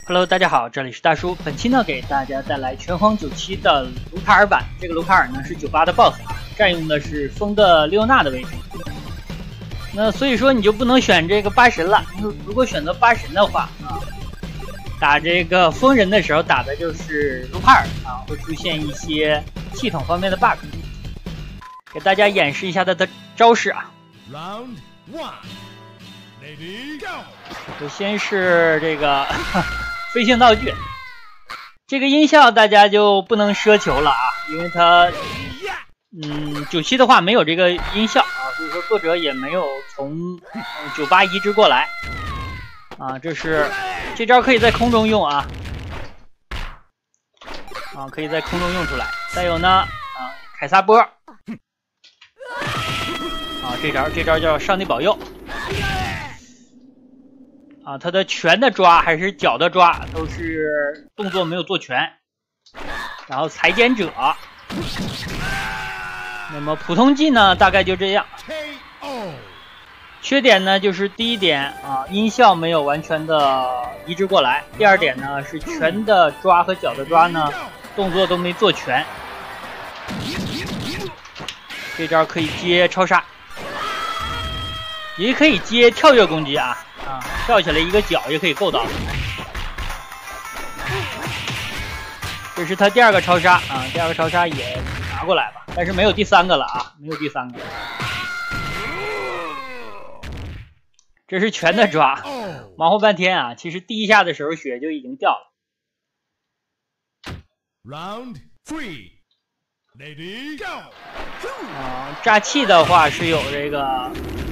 Hello， 大家好，这里是大叔。本期呢，给大家带来拳皇97的卢卡尔版。这个卢卡尔呢是98的 BOSS， 占用的是风的利欧娜的位置。那所以说你就不能选这个八神了。如果选择八神的话啊，打这个风人的时候打的就是卢卡尔啊，会出现一些系统方面的 bug。给大家演示一下他的招式啊。 Round 1, Lady Go。 首先是这个飞行道具，这个音效大家就不能奢求了啊，因为它97的话没有这个音效啊，所以说作者也没有从98移植过来啊。这招可以在空中用啊，可以在空中用出来。再有呢凯撒波这招叫上帝保佑啊，他的拳的抓还是脚的抓都是动作没有做全。然后裁剪者，那么普通技呢大概就这样。缺点呢就是第一点啊，音效没有完全的移植过来。第二点呢是拳的抓和脚的抓呢动作都没做全。这招可以接超杀，也可以接跳跃攻击啊，跳起来一个脚也可以够到。这是他第二个超杀啊，第二个超杀也拿过来吧，但是没有第三个了啊，没有第三个。这是拳的抓，忙活半天啊，其实第一下的时候血就已经掉了。 Round 3, Lady Go。 炸气的话是有这个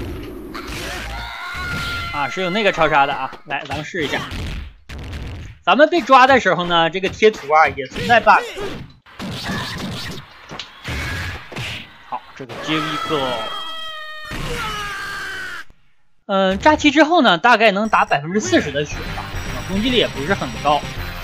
是有那个超杀的啊，来咱们试一下。咱们被抓的时候呢，这个贴图也存在 bug。好，这个接一个，炸气之后呢，大概能打40%的血吧，攻击力也不是很高。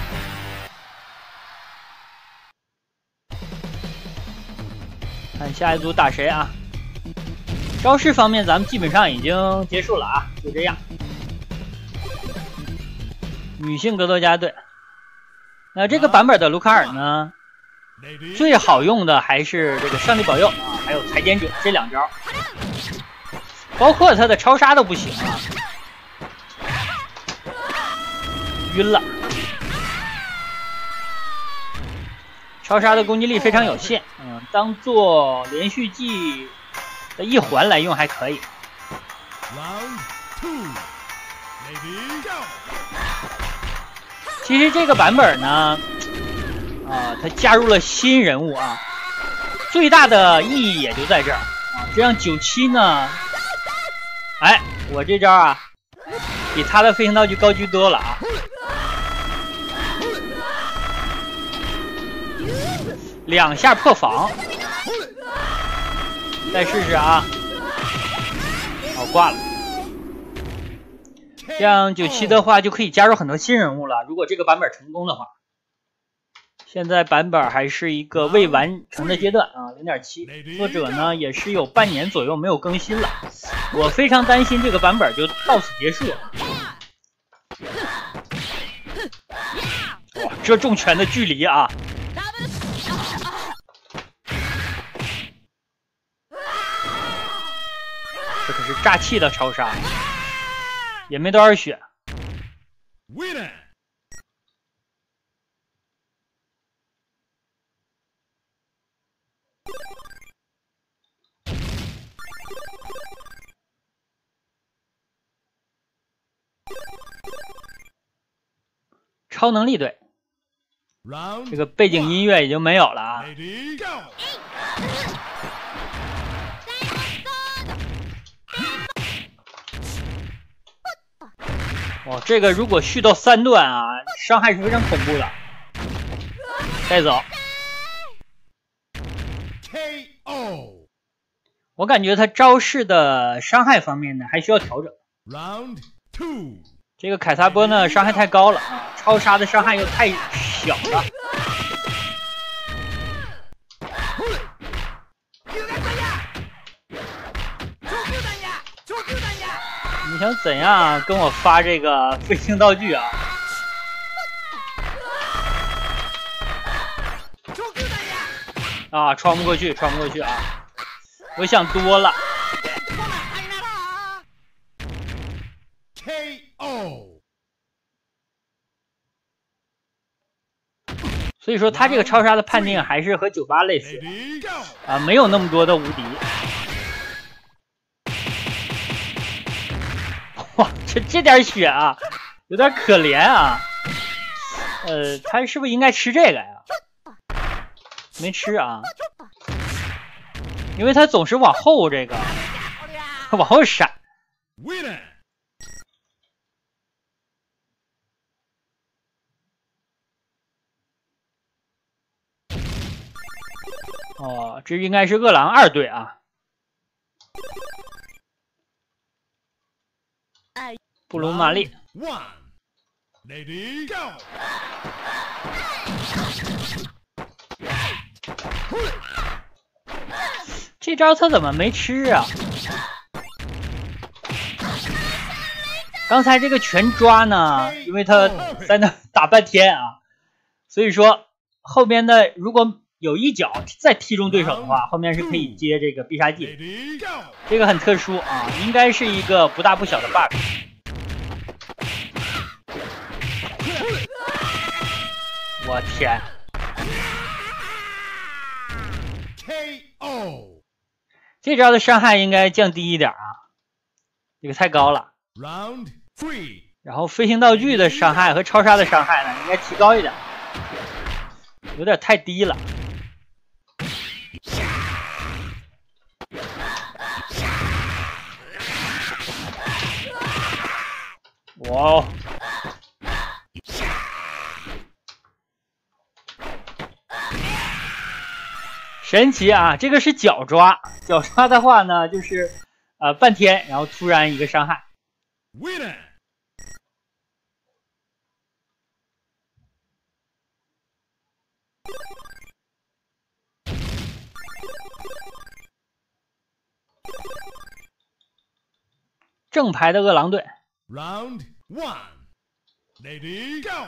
看下一组打谁啊？招式方面咱们基本上已经结束了啊，就这样。女性格斗家队，那这个版本的卢卡尔呢，最好用的还是这个上帝保佑啊，还有裁剪者这两招，包括他的超杀都不行啊，晕了。超杀的攻击力非常有限，当做连续技的一环来用还可以。其实这个版本呢，它加入了新人物啊，最大的意义也就在这儿啊。这样97呢，我这招比他的飞行道具高居多了啊。2下破防，再试试啊！好，挂了。这样97的话就可以加入很多新人物了。如果这个版本成功的话，现在版本还是一个未完成的阶段啊 0.7， 作者呢也是有半年左右没有更新了。我非常担心这个版本就到此结束了。哇，这重拳的距离啊！这可是炸气的超杀，也没多少血。超能力队，这个背景音乐已经没有了啊。哦，这个如果续到3段啊，伤害是非常恐怖的。带走。KO。我感觉他招式的伤害方面呢还需要调整。 Round 2。 这个凯撒波呢伤害太高了，超杀的伤害又太小了。你想怎样跟我发这个飞行道具啊？ 啊，穿不过去，穿不过去啊！我想多了。 KO。 所以说他这个超杀的判定还是和98类似啊，没有那么多的无敌。哇，这点血啊，有点可怜啊。他是不是应该吃这个呀？没吃啊，因为他总是往后这个往后闪。哦，这应该是饿狼2队啊。布鲁玛丽。 Lady go。 这招他怎么没吃啊？刚才这个全抓呢，因为他在那打半天啊，所以说后边的如果有一脚再踢中对手的话，后面是可以接这个必杀技。这个很特殊啊，应该是一个不大不小的 bug。我天 ！KO。 这招的伤害应该降低一点啊，这个太高了。 Round 3。 然后飞行道具的伤害和超杀的伤害呢，应该提高一点，有点太低了。哇哦！神奇啊！这个是脚抓，脚抓的话呢，就是半天，然后突然一个伤害。 Winner。 正牌的饿狼队。 Round 1。Lady go。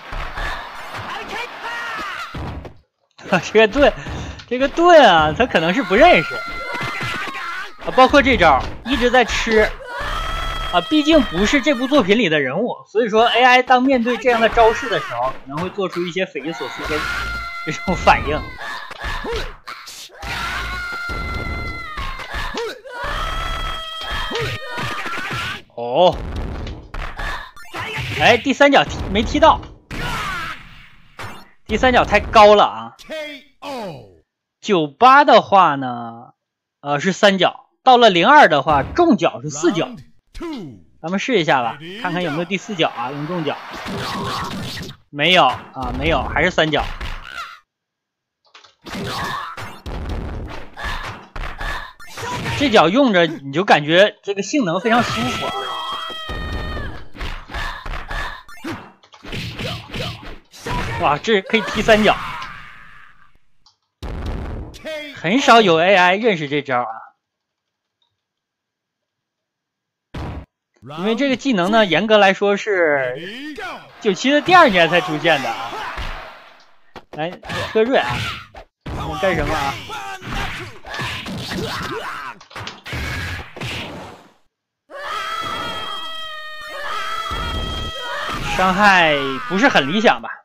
这个盾啊，他可能是不认识啊，包括这招一直在吃啊，毕竟不是这部作品里的人物，所以说 AI 当面对这样的招式的时候，可能会做出一些匪夷所思的这种反应。哦，哎，第三脚没踢到，第三脚太高了啊。98的话呢，是3脚，到了02的话，重脚是4脚。咱们试一下吧，看看有没有第4脚啊，用重脚。没有啊，没有，还是3脚。这脚用着你就感觉这个性能非常舒服啊。哇，这可以踢3脚。很少有 AI 认识这招啊，因为这个技能呢，严格来说是97的第2年才出现的啊。来，车瑞啊，你干什么啊？伤害不是很理想吧？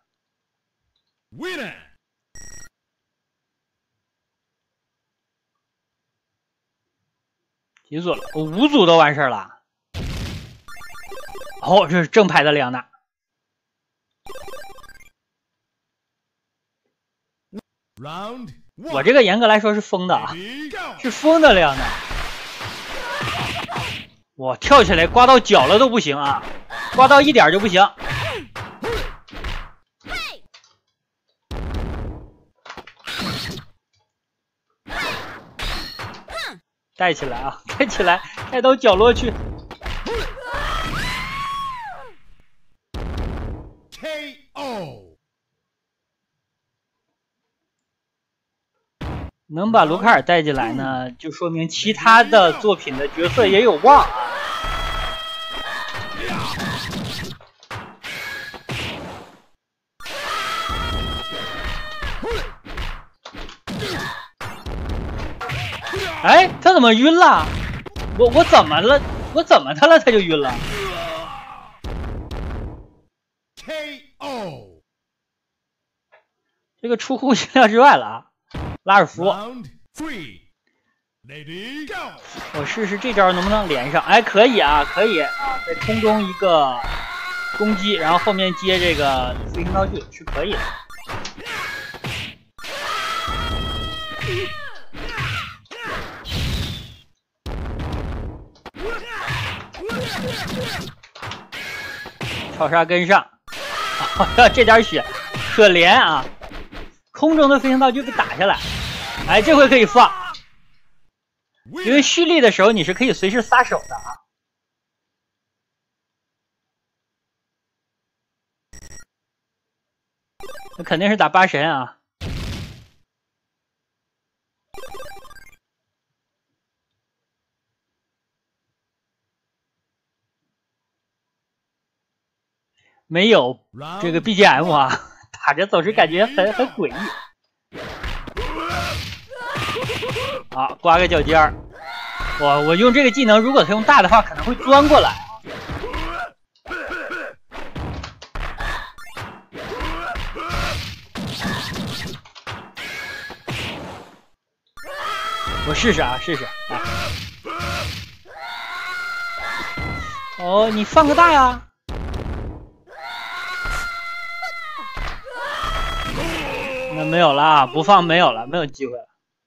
几组了？5组都完事儿了。哦，这是正牌的里昂纳。我这个严格来说是疯的啊，是疯的里昂纳。我跳起来刮到脚了都不行啊，刮到1点就不行。带起来啊，带起来，带到角落去。 KO。 能把卢卡尔带进来呢，就说明其他的作品的角色也有望啊。 哎，他怎么晕了？我怎么了？我怎么他了？他就晕了。 KO。 这个出乎意料之外了啊！拉尔夫， Round 3. Lady go. 我试试这招能不能连上？哎，可以啊，可以啊，在空中一个攻击，然后后面接这个飞行道具是可以的。超杀跟上，啊，这点血可怜啊！空中的飞行道具被打下来，哎，这回可以放，因为蓄力的时候你是可以随时撒手的啊。那肯定是打8神啊。没有这个 BGM 啊，打着总是感觉很诡异。好，刮个脚尖儿。我用这个技能，如果他用大的话，可能会钻过来啊。我试试啊，试试。哎、哦，你放个大呀！那没有了啊，不放没有了，没有机会了。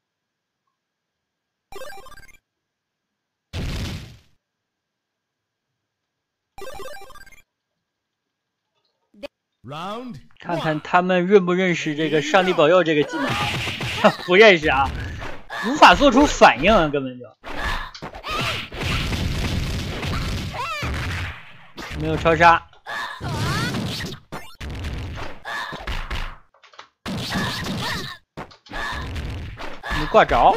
Round 看看他们认不认识这个上帝保佑这个技能？不认识啊，无法做出反应啊，根本就没有超杀。没挂着。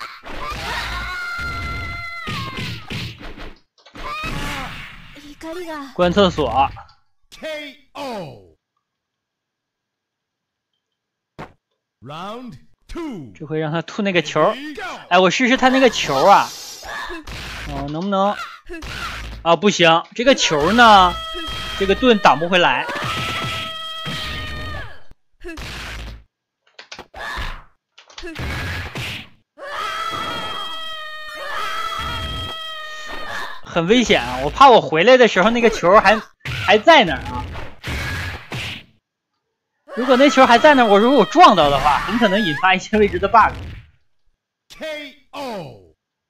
关厕所。 KO. Round 2. 这回让他吐那个球。哎，我试试他那个球啊。哦，能不能？啊，不行，这个球呢，这个盾挡不回来。很危险啊！我怕我回来的时候那个球还在那儿啊。如果那球还在那儿，如果我撞到的话，很可能引发一些未知的 bug。 KO。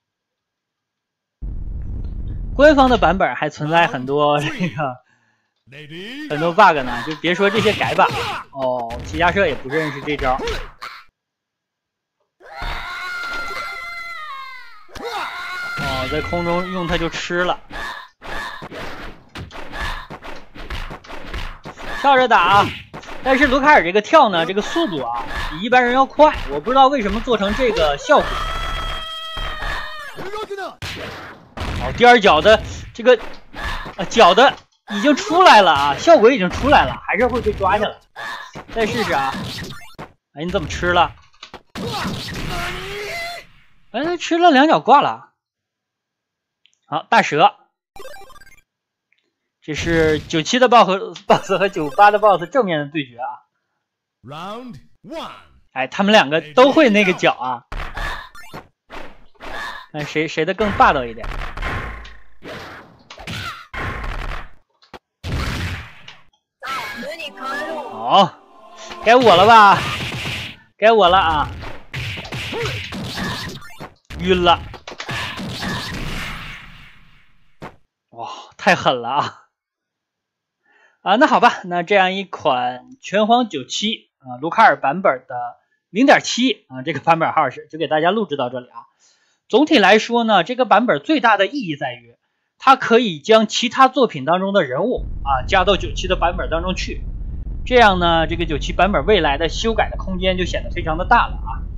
官方的版本还存在很多这个很多 bug 呢，就别说这些改版了。哦，齐家社也不认识这招。哦，在空中用它就吃了。跳着打，但是卢卡尔这个跳呢，这个速度啊比一般人要快，我不知道为什么做成这个效果。哦，第二脚的这个脚的已经出来了啊，效果已经出来了，还是会被抓下来。再试试啊！哎，你怎么吃了？哎，吃了2脚挂了。好，大蛇。这是97的 boss 和98的 boss 正面的对决啊。 Round 1. 哎，他们两个都会那个脚啊，看谁的更霸道一点。好，该我了吧？该我了啊！晕了。哇，太狠了啊！啊，那好吧，那这样一款拳皇97啊，卢卡尔版本的 0.7 啊，这个版本号是就给大家录制到这里啊。总体来说呢，这个版本最大的意义在于，它可以将其他作品当中的人物啊加到97的版本当中去，这样呢，这个97版本未来的修改的空间就显得非常的大了啊。